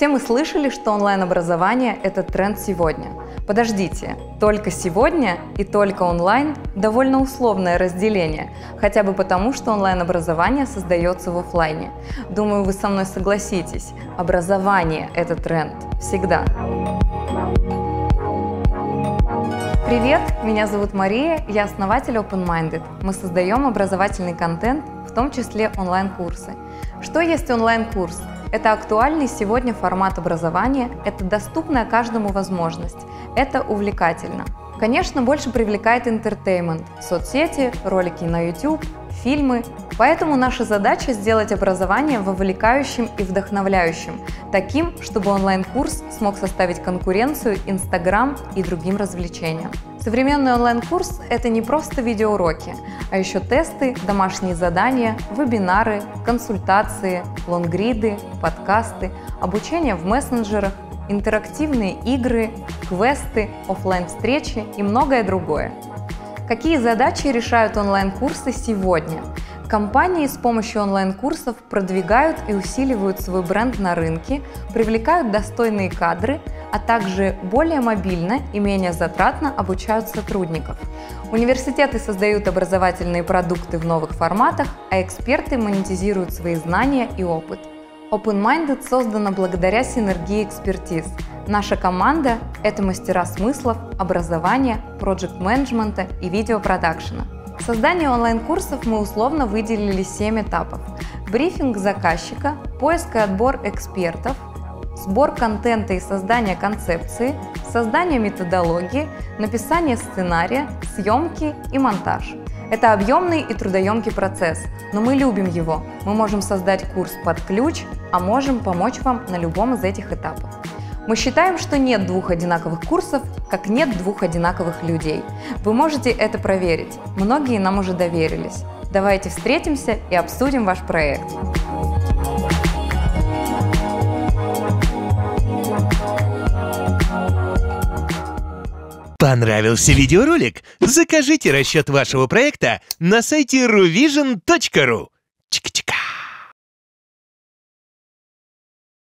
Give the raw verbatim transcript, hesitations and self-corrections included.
Все мы слышали, что онлайн-образование – это тренд сегодня. Подождите, только сегодня и только онлайн – довольно условное разделение, хотя бы потому, что онлайн-образование создается в офлайне. Думаю, вы со мной согласитесь, образование – это тренд всегда. Привет, меня зовут Мария, я основатель OpenMinded. Мы создаем образовательный контент, в том числе онлайн-курсы. Что есть онлайн-курс? Это актуальный сегодня формат образования, это доступная каждому возможность, это увлекательно. Конечно, больше привлекает интертеймент, соцсети, ролики на YouTube, фильмы. Поэтому наша задача сделать образование вовлекающим и вдохновляющим, таким, чтобы онлайн-курс смог составить конкуренцию Instagram и другим развлечениям. Современный онлайн-курс – это не просто видеоуроки, а еще тесты, домашние задания, вебинары, консультации, лонгриды, подкасты, обучение в мессенджерах, интерактивные игры, квесты, офлайн-встречи и многое другое. Какие задачи решают онлайн-курсы сегодня? Компании с помощью онлайн-курсов продвигают и усиливают свой бренд на рынке, привлекают достойные кадры, а также более мобильно и менее затратно обучают сотрудников. Университеты создают образовательные продукты в новых форматах, а эксперты монетизируют свои знания и опыт. OpenMinded создана благодаря синергии экспертиз. Наша команда – это мастера смыслов, образования, проект-менеджмента и видеопродакшена. В создании онлайн-курсов мы условно выделили семь этапов. Брифинг заказчика, поиск и отбор экспертов, сбор контента и создание концепции, создание методологии, написание сценария, съемки и монтаж. Это объемный и трудоемкий процесс, но мы любим его. Мы можем создать курс под ключ, а можем помочь вам на любом из этих этапов. Мы считаем, что нет двух одинаковых курсов, как нет двух одинаковых людей. Вы можете это проверить. Многие нам уже доверились. Давайте встретимся и обсудим ваш проект. Понравился видеоролик? Закажите расчет вашего проекта на сайте ruvision точка ру. Чик-чик.